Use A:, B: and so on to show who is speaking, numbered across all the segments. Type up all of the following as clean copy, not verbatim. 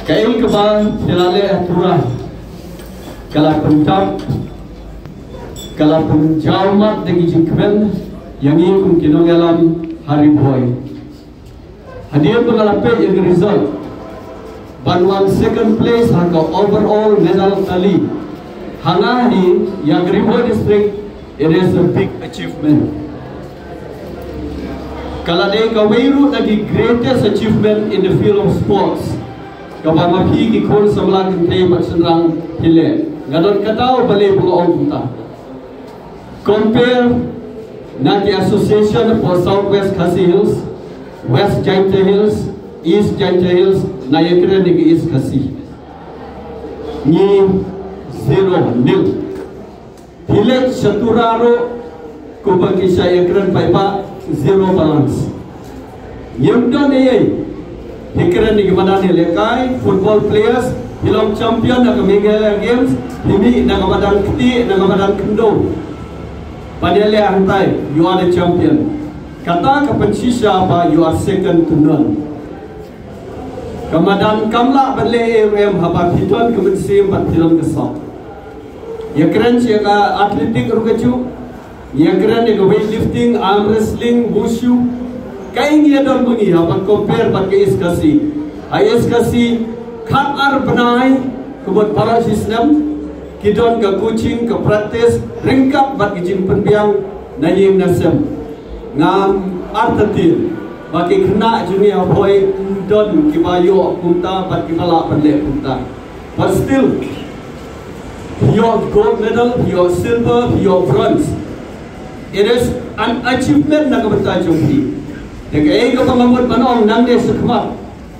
A: Kain kebal hilale atura kala pentam kala penjaumat dengan jikmen yang ini kun kinongelam hari boy hadir pengalape yang result Banwan second place hanga overall medal tally hanga ni yang Riboy district. It is a big achievement. Kala day kawairu lagi greatest achievement in the field of sports. Kapag ki kon samlang tay matsenrang hile. Ngadon katao bali buong kita. Compare na the Association for Southwest Khasi Hills, West Jaintia Hills, East Jaintia Hills, na yakre ni East Khasi. Ni 0-0. Hilet Saturaro kubagi saya keren paipa 0 balance. Yang dan ayai hikran ni gimana ni lekai football players hilom champion nak Mega Games ini nak badan keti nak badan kendo. Padahal hantai you are the champion. Kata kepencisa apa you are second to none. Kemudian kamla balik haba hidup kemensim bat hilom kesal. Yang keren siapa atletik rukacu, yang keren ni weightlifting, arm wrestling, wushu. Kain dia don bunyi, apa compare pakai iskasi. Iskasi kat ar benai, kebuat para sistem, kidon ke coaching, ke praktis, ringkap bat kijin penbiang, nayim nasem, ngam artetil. Bagi kena dunia boy don kibayo punta, bat kibala balik punta. But still. Your gold medal, your silver, your bronze. It is an achievement na kabata jumpi. Dekai ka pamamut manong nang de sekmat.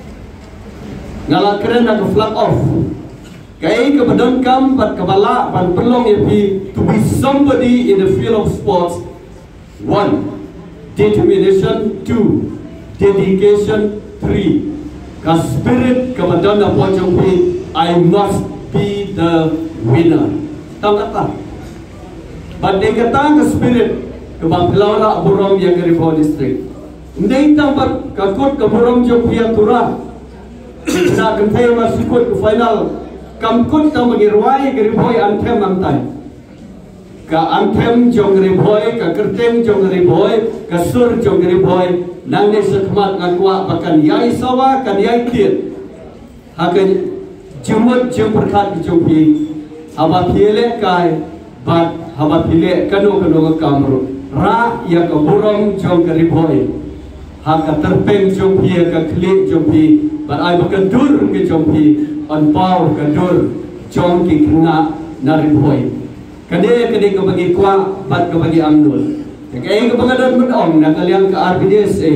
A: Ngala keren na flag off. Kai ka badon kam bat kabala ban pelong yapi to be somebody in the field of sports. 1. Determination. 2. Dedication. 3. Ka spirit ka badon na po jumpi. I must be the winner. Tahu kata? Banding kata ke spirit ke Banglaura Burom yang ke Riboy district. Ndai tampak kakut ke Burom Jogja Turah. Nak kentai masukut ke final. Kamkut tahu mengirwai ke Riboy antem antai. Ke antem jong Riboy, ke kerteng jong Riboy, ke sur jong Riboy. Nang ni sekmat ngakwa bahkan yai sawa kan yai tiet. Hakan jumut jum perkat kejumpi. Haba pile kai bat haba pile kanu kamru ra ya ke Burom jong ke Riboy haka terpeng jompi ke klik jompi bat ai bakendur ke jompi on pau ke dur jong ki kena na Riboy kade ke bagi kwa bat ke bagi amnul kai ke pengadan menong na kalian ke RBDSA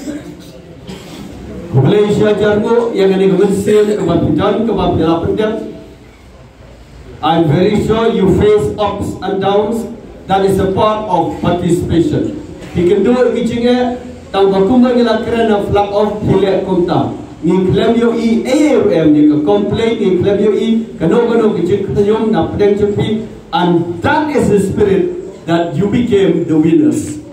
A: Malaysia jargo yang ini kemensil ke bapidan ke bapila pendek. I'm very sure you face ups and downs. That is a part of participation. He can do it kichingnya tanpa kumba ngila kerana flag off hile konta. Ni claim yo I ARM ni ka complain ni claim yo I kano kiching kayom na pedang jumpi and that is the spirit that you became the winners.